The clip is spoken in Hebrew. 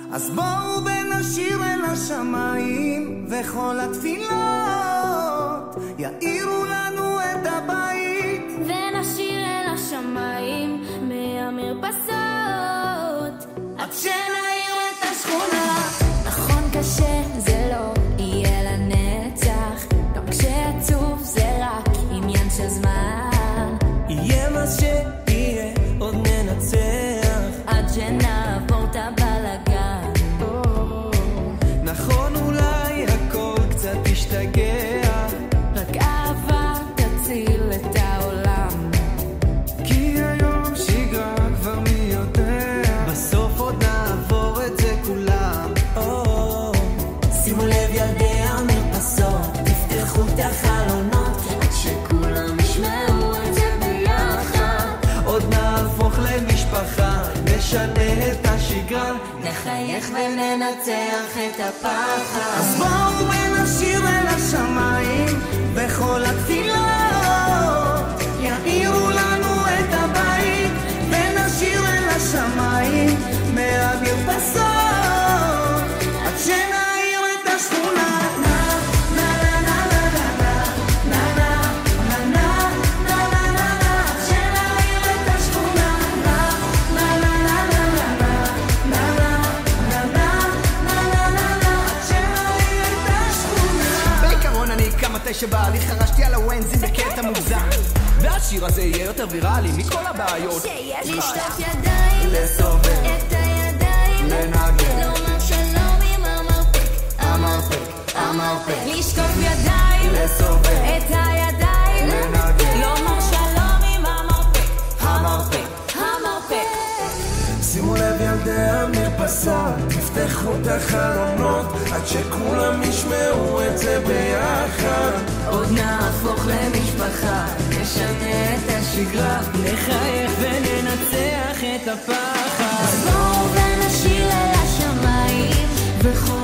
אז בואו ונשיר אל השמיים, וכל התפילות יאירו לנו את הבית. ונשיר אל השמיים מהמרפסות עד שנעיר את השכונה. נכון קשה זה לא יהיה לנצח, גם כשעצוב זה רק עניין של זמן. יהיה מה שיהיה עוד ננצח עד שנעבור את הבלגן. נכון אולי הכל קצת ישתגע, רק אהבה תציל את העולם. כי היום שגרה כבר מי יודע, בסוף עוד נעבור את זה כולם. שימו לב ילדי המרפסות, תפתחו את החלונות עד שכולם ישמעו את זה ביחד. עוד נהפוך למשפחה, נשנה את השגרה, נחייך וננצח את הפחד. אז בואו ונשיר אל השמיים, וכל התפילות יאירו לנו את הבית. ונשיר אל השמיים מהמרפסות עד שנעיר את השכונה. שבא לי חרשתי על הוונזים בקטע מוגזם, והשיר הזה יהיה יותר ויראלי מכל הבעיות. שיש לשטוף ידיים, לסובב את הידיים, לנגן, לומר שלום עם המרפק, המרפק, המרפק, לשטוף ידיים, לסובב את הידיים, לנגן, לומר שלום עם המרפק, המרפק. המרפק. שימו לב ילדי המרפסות, תפתחו את החלונות עד שכולם ישמעו את זה ביחד. עוד נהפוך למשפחה, נשנה את השגרה, נחייך וננצח את הפחד. אז בואו ונשיר אל השמיים וכל